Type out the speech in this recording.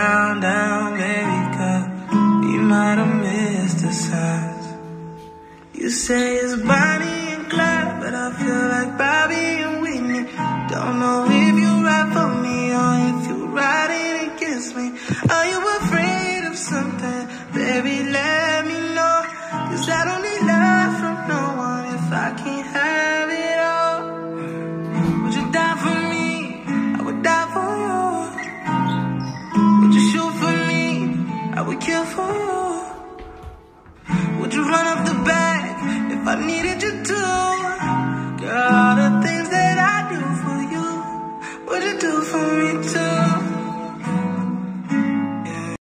down, down, baby, 'cause we might have missed the signs. You say it's Bonnie and Clyde, but I feel like Bobby and Whitney. Don't know if you ride for me or if you riding against me. Are you afraid of something? Baby, let me know, 'cause I don't need love from no one if I can't have it all. Would you die for me? I would die for you. Would you shoot for me? I would kill for you. Would you run up the back if I needed you to? Girl, all the things that I do for you, would you do for me too?